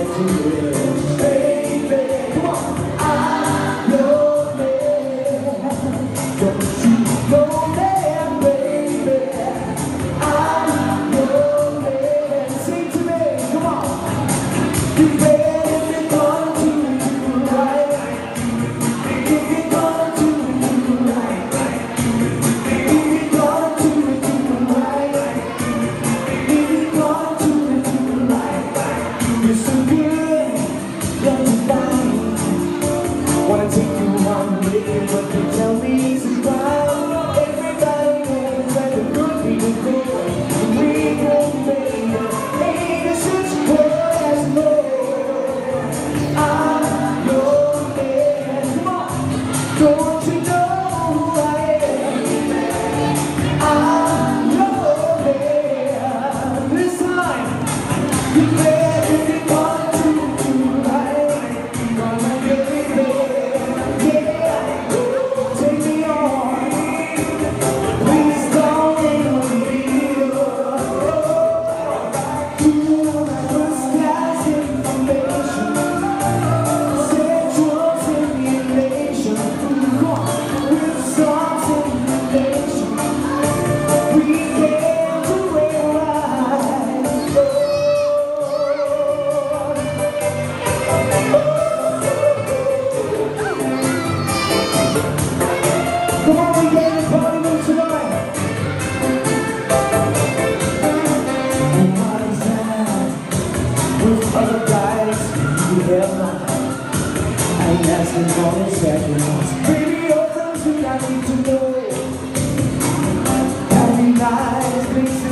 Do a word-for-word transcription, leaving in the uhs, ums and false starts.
Wanna take you one way, but you tell me it's right. Everybody knows that the good people go. We won't make it. Ain't a such word as no. I'm your man. Come on, don't you know who I am? I'm your man. This time, you better be one, two, two, right? Gonna get it. Come on, we get it, party moon tonight. And what is that? With other guys, you have mine. I ain't asking for the seconds. Baby, you're something I need to know. That'd be nice, please.